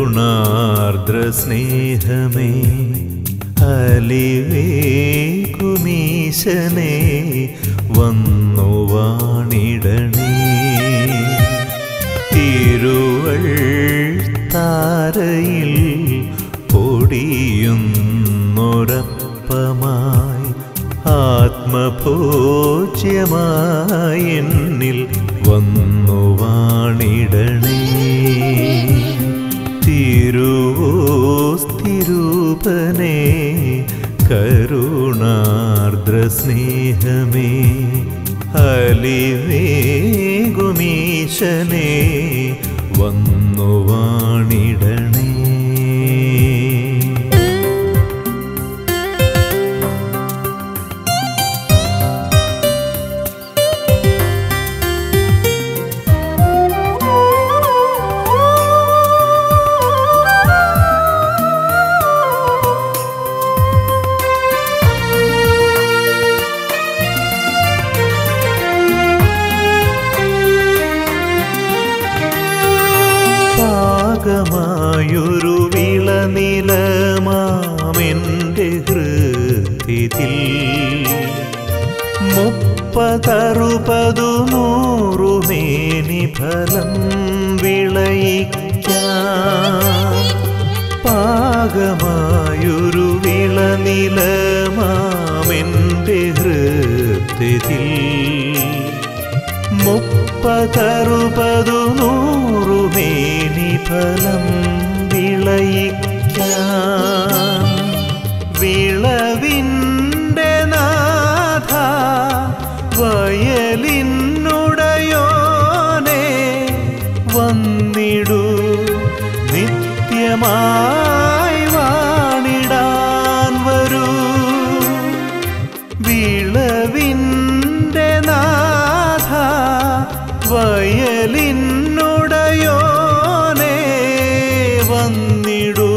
കരുണാർദ്ര സ്നേഹമേ അലിവേകുമീശനെ വന്നു വാണിടണേ തിരുവൾ താരയിൽ പൊടിയുന്നൊരപ്പമായി ആത്മഭോജ്യമായി എന്നിൽ വന്നു വാണിടണേ തിരുവോസ്തിരൂപനേ കരുണാർദ്ര സ്നേഹമേ അലിവേകുമീശനെ വന്നു വാണിടണേ ൊരു വിളനിലമാമെൻ്റെ ഹൃദയത്തിൽ 30-60 മേനി ഫലം വിളയിക്കാൻ പാകമായൊരു വിളനിലമാമെൻ്റെ ഹൃദയത്തിൽ 30-60 മേനി ഫലം വിളയിക്കാൻ വിളവിൻ്റെ നാഥ വയലിനുടയോനെ വന്നിടൂ നിത്യമായി വാണിടാൻ വരൂ വിളവിൻ്റെ നാഥ വയലിനുടയോനെ വന്നിടൂ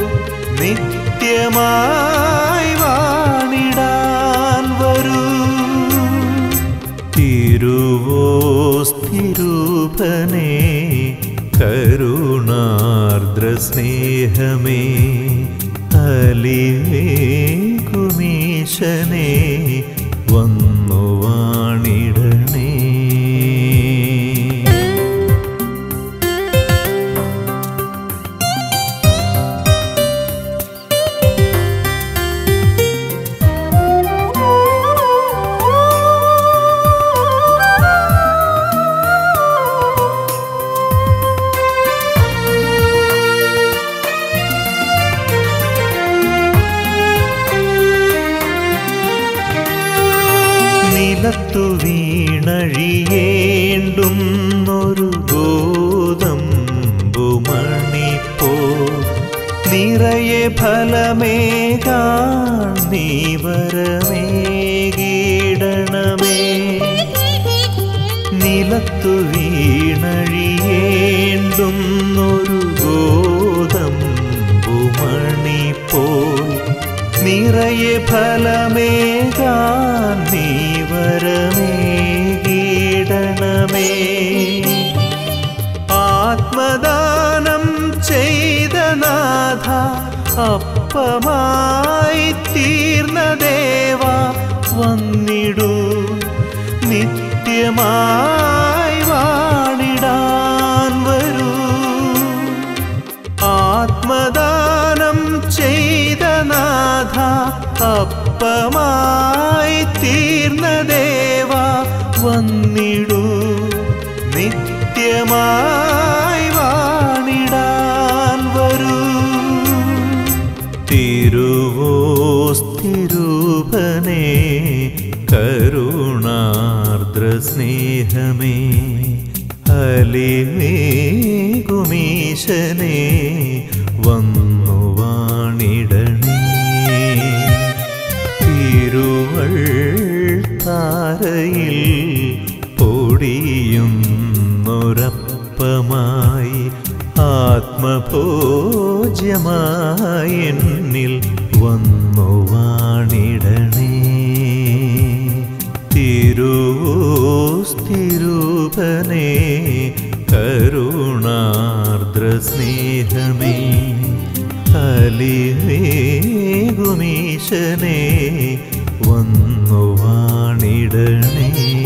നിത്യമായി വാണിടാൻ വരൂ തിരുവോസ്തിരൂപനേ കരുണാർദ്ര സ്നേഹമേ അലിവേകുമീശനെ വന്നു വാണിടണേ നിലത്തു വീണഴിയേണ്ടുന്നൊരു ഗോതമ്പുമണിപ്പോ നിറയെ ഫലമേകാൻ നീ വരമേകിടണമേ നിലത്തു വീണഴിയേണ്ടുന്നൊരു ഗോതമ്പുമണിപ്പോ നിറയെ ഫലമേകാൻ നീ വരമേകിടണമേ ആത്മദാനം ചെയ്ത നാഥ അപ്പമായി തീർന്ന ദേവ വന്നിടൂ നിത്യമായി വാണിടാൻ വരൂ ആത്മദാനം ചെയ്ത നാഥ അപ്പമായി തീർന്ന ദേവ വന്നിടൂ നിത്യമായി വാണിടാൻ വരൂ തിരുവോസ്തിരൂപനേ കരുണാർദ്ര സ്നേഹമേ അലിവേകുമീശനെ വന്നു വാണിടണേ തിരുവൾ താരയിൽ പൊടിയുന്നൊരപ്പമായി ആത്മഭോജ്യമായി എന്നിൽ വന്നു വാണിടണേ തിരുവോസ്തിരൂപനേ കരുണാർദ്ര ആർദ്രസ്നേഹമേ അലിവേകുമീശനെ വന്നു വാണിടണേ.